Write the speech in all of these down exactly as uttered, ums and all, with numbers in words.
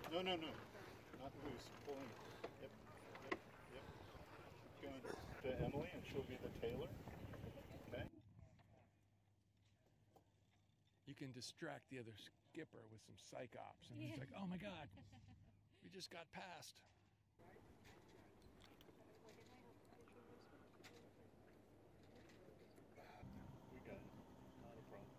No, no, no. Not loose. Pulling. Yep. Yep. Yep. Going to Emily, and she'll be the tailor. Okay. You can distract the other skipper with some psych ops, and he's like, "Oh my God, we just got past." We got it. Not a problem.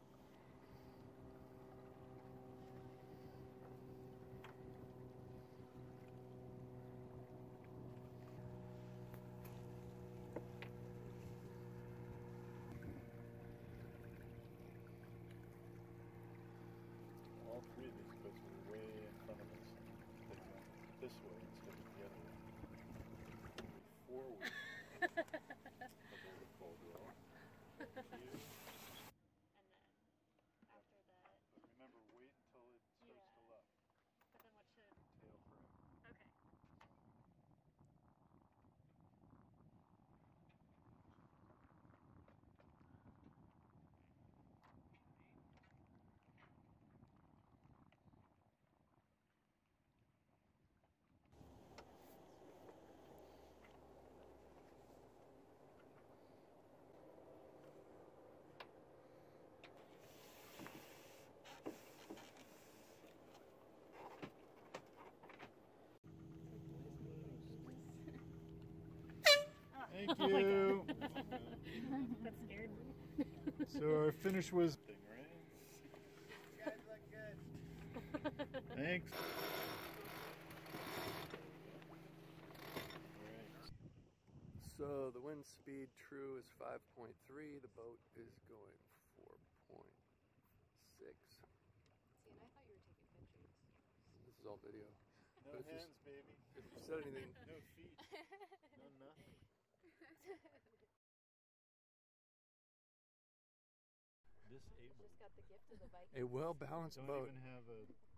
All three of these boats were way in front of us. They went this way instead of the other way. Forward. Aboard Caldwell. Thank you. And then after that. But remember, wait until it starts Yeah. to luff. But then what should? Tail first. Okay. Thank you. That scared me. So our finish was thing, right? You guys look good. Thanks. So the wind speed true is five point three. The boat is going four point six. See, and I thought you were taking pictures. This is all video. No But if you- hands, baby. If you said anything, No feet. No nothing. This able. Just got the gift of the Viking. a well-balanced Don't boat. even have a